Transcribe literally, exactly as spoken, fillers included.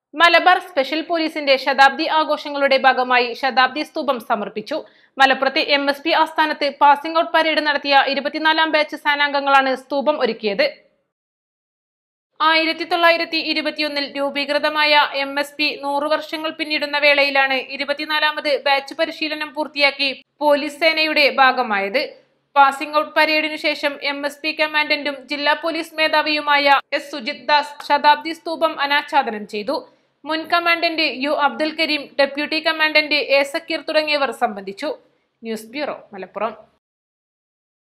Malabar special പോലീസിന്റെ ശതാബ്ദി ആഘോഷങ്ങളുടെ ഭാഗമായി ശതാബ്ദി സ്തൂപം സമർപ്പിച്ചു. മലപ്പുറത്തെ എം എസ് പി ആസ്ഥാനത്ത് പാസിംഗ് ഔട്ട് പരേഡ് നടത്തിയ ഇരുപത്തിനാലാം ബാച്ച് സേനാംഗങ്ങളാണ് സ്തൂപം ഒരുക്കിയത്. ആയിരത്തി തൊള്ളായിരത്തി ഇരുപത്തിയൊന്നിൽ രൂപീകൃതമായ എം എസ് പി നൂറു വർഷങ്ങൾ പിന്നിടുന്ന വേളയിലാണ് ഇരുപത്തിനാലാമത് ബാച്ച് പരിശീലനം പൂർത്തിയാക്കി പോലീസ് സേനയുടെ ഭാഗമായത്. പാസിംഗ് ഔട്ട് പരേഡിനു ശേഷം എം എസ് പി കമാൻഡന്റും ജില്ലാ പോലീസ് മേധാവിയുമായ എസ് സുജിത് ദാസ് ശതാബ്ദി സ്തൂപം അനാച്ഛാദനം ചെയ്തു. മുൻ commandant U Abdul Kareem, deputy commandant A Zakir തുടങ്ങിയവർ സംബന്ധിച്ചു. News bureau, Malappuram.